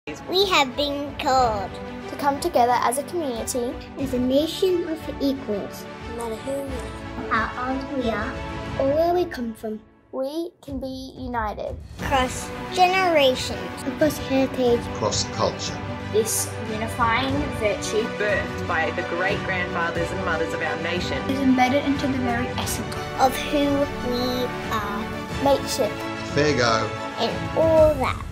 We have been called to come together as a community, as a nation of equals. No matter who we are, how old we are, or where we come from, we can be united. Across generations, across heritage, across culture. This unifying virtue, birthed by the great-grandfathers and mothers of our nation, is embedded into the very essence of who we are. Mateship. Fair go. And all that.